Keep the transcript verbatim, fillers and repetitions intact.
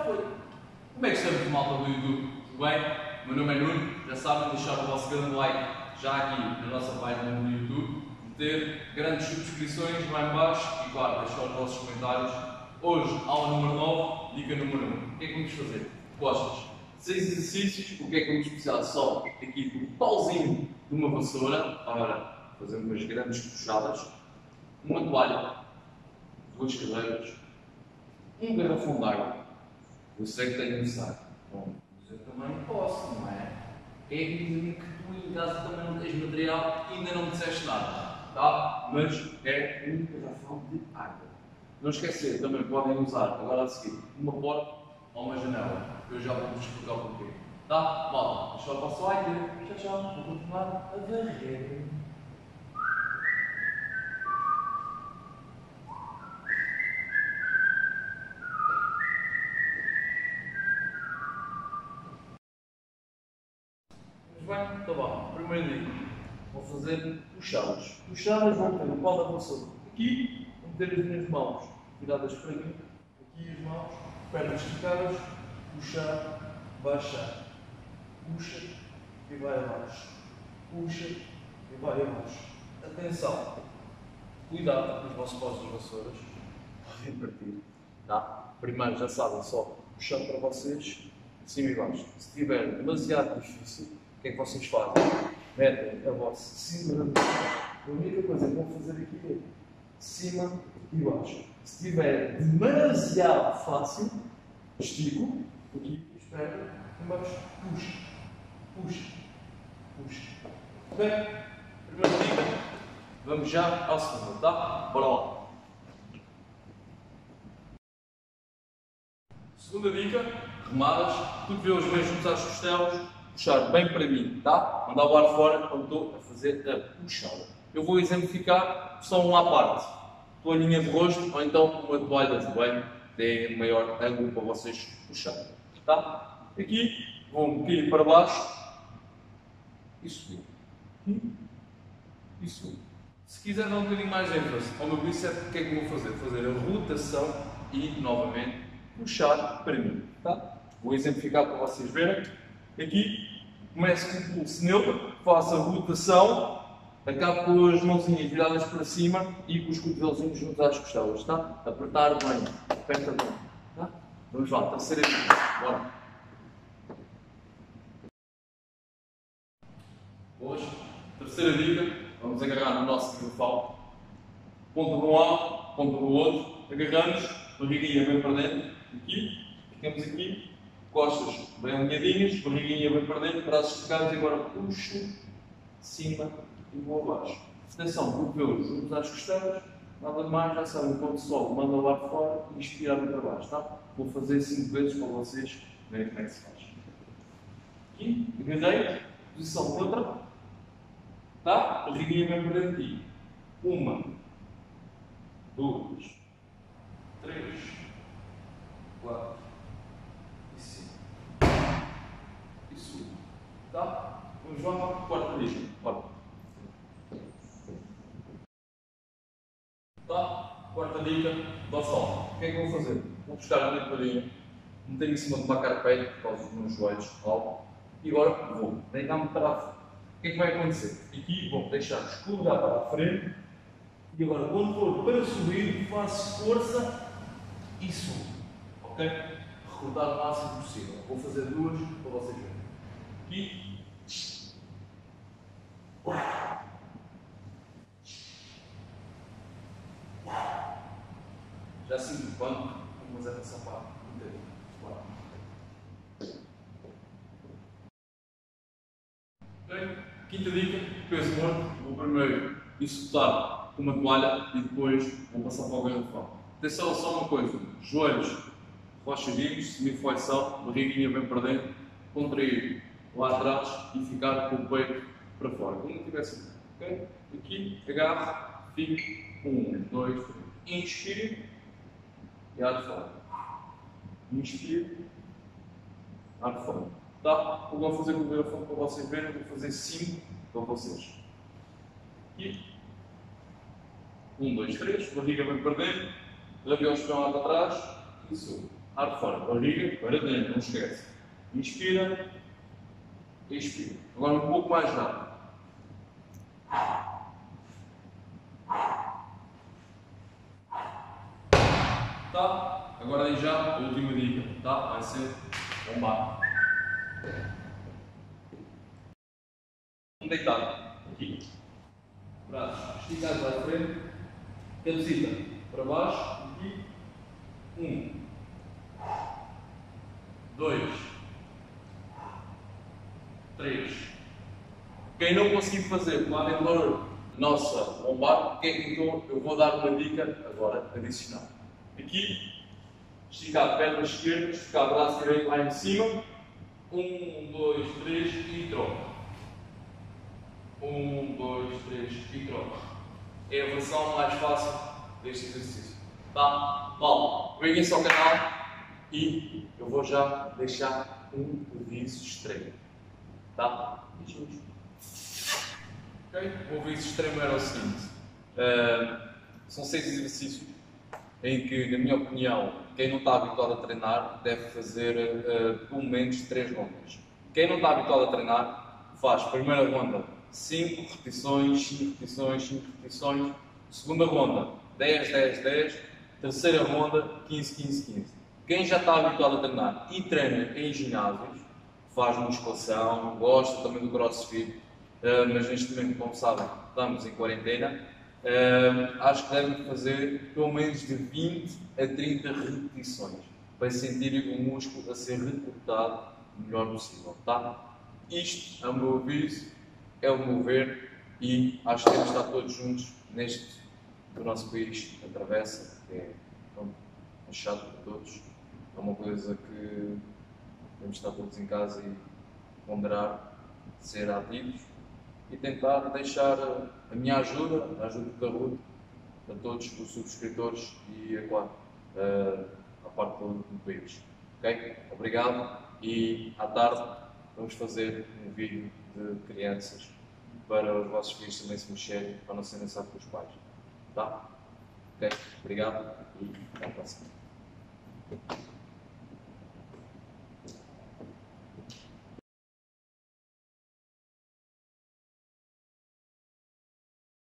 foi. Como é que estamos, malta do YouTube? Tudo bem? Meu nome é Nuno, já sabem deixar o vosso grande like já aqui na nossa página do YouTube, meter grandes subscrições lá em baixo e claro, deixar os vossos comentários. Hoje, aula número nove, dica número um. O que é que vamos fazer? Costas. Seis exercícios, o que é que vamos precisar? Só aqui do pauzinho de uma vassoura, para fazer umas grandes puxadas, uma toalha, duas cadeiras, um garrafão de água. Eu sei que tenho necessário. Bom, mas eu também posso, não é? É evidente que tu em casa também não tens material e ainda não me disseste nada, tá? Mas é um garrafão de água. Não esquecer, também podem usar, agora a seguir, uma porta ou uma janela. Eu já vou-vos explicar o porquê. Tá? Malta, deixa eu passar o like. Tchau, tchau. Vou continuar a varrer. Bem, então vá. Primeiro dia, vou fazer puxadas. Puxadas, vou ter o pau da vassoura aqui, vou meter as minhas mãos viradas para aqui, aqui as mãos, pernas esticadas, puxar, baixar, puxa e vai abaixo, puxa e vai abaixo. Atenção, cuidado com os vossos paus das vassouras, podem partir, tá? Primeiro já sabem, só puxando para vocês, de cima e baixo. Se estiver demasiado difícil, o que é que vocês fazem? Metem a vossa cima da vassoura. A única coisa que vão fazer aqui é cima e baixo. Se estiver demasiado fácil, estico, aqui, espera, embaixo, puxa, puxa, puxa. Ok? Primeira dica, vamos já ao segundo, tá? Bora lá. Segunda dica, remadas, cotovelos bem juntos às costelas, puxar bem para mim, tá? Mandar o ar fora quando estou a fazer a puxada. Eu vou exemplificar só um à parte. Toalhinha de rosto ou então uma toalha de banho, tem maior ângulo para vocês puxarem, tá? Aqui, vou cair para baixo e subir. E subir. Se quiser dar um bocadinho mais ênfase ao meu bíceps, o que é que eu vou fazer? Fazer a rotação e, novamente, puxar para mim, tá? Vou exemplificar para vocês verem. Aqui, começo com o pulso neutro, faço a rotação, acabo com as mãozinhas viradas para cima e com os cotovelos juntos às costelas, tá? Apertar bem, aperta bem, tá? Vamos lá, terceira dica, bora. Hoje, terceira dica, vamos agarrar no nosso garrafão, ponta de um lado, ponta do outro, agarramos, barriguinha bem para dentro, aqui, ficamos aqui, costas bem alinhadinhas, barriguinha bem para dentro, braços esticados e agora puxo, cima e vou abaixo. Atenção, cotovelos juntos às costelas, nada mais, já sabem, quando sobe, manda o ar fora e inspirar para baixo, tá? Vou fazer cinco vezes para vocês verem como é que se faz. Aqui, agarrei, posição neutra, tá? Barriguinha bem para dentro aqui. Uma, duas, três, quatro, e cinco. E subo, tá? Vamos lá, quarta dica, bora. Tá? Quarta dica, dorsal. O que é que eu vou fazer? Vou buscar a minha toalhinha, meter em cima de uma carpete, por causa dos meus joelhos, alto, e agora vou deitar-me para a frente. O que é que vai acontecer? Aqui vou deixar escorregar para a frente, e agora quando for para subir, faço força e subo. Ok? Recordar o máximo possível. Vou fazer duas para vocês verem. Aqui. Já sinto o pano, vamos fazer essa parte inteira. Ok? Quinta dica, peso morto. Vou primeiro executar com uma toalha e depois vou passar para o garrafão. Atenção, só uma coisa: joelhos relaxadinhos, semiflexão, barriguinha bem para dentro, contrair lá atrás e ficar com o peito para fora. Como tivesse ok? Aqui, agarro, fico. Um, dois, três. Inspire. E ar de fora. Inspire. Ar de fora. Tá? Eu vou fazer com o garrafão para vocês verem. Vou fazer cinco para vocês. Aqui. Um, dois, três. Barriga bem para dentro. Rabiolos para lá para trás. E subo. ar fora, barriga para dentro, não esquece. Inspira, expira. Agora um pouco mais rápido. Tá? Agora aí já a última dica, tá? Vai ser bombar. Um deitado, aqui. Braços esticados à frente, cabecita para baixo, aqui. Um, dois, três. Quem não conseguir fazer com a anterior nossa lombar, então eu vou dar uma dica agora adicional. Aqui, esticar perna esquerda, esticar braço direito lá em cima. Um, dois, três e troca. Um, dois, três e troca. É a versão mais fácil deste exercício. Tá? Bom, venham-se ao canal e eu vou já deixar um aviso extremo. Tá? Beijinhos. Ok? O aviso extremo era o seguinte: uh, são seis exercícios em que, na minha opinião, quem não está habituado a treinar deve fazer uh, pelo menos três rondas. Quem não está habituado a treinar faz primeira ronda cinco repetições, cinco repetições, cinco repetições, segunda ronda dez, dez, dez, terceira ronda quinze, quinze, quinze. Quem já está habituado a treinar e treina em ginásios, faz musculação, gosta também do crossfit, uh, mas neste momento, como sabem, estamos em quarentena. Uh, acho que devem fazer pelo menos de vinte a trinta repetições para sentirem o músculo a ser recrutado o melhor possível, tá? Isto é o meu aviso, é o meu ver e acho que temos de estar todos juntos neste que o nosso país atravessa, que é um chato para todos, é uma coisa que temos de estar todos em casa e ponderar, ser ativos e tentar deixar a minha ajuda, a ajuda da Ruth, a todos os subscritores e, é claro, a parte do país. Ok? Obrigado e à tarde vamos fazer um vídeo de crianças para os vossos filhos também se mexerem, para não serem só com os pais. Tá? Ok? Obrigado e até a próxima.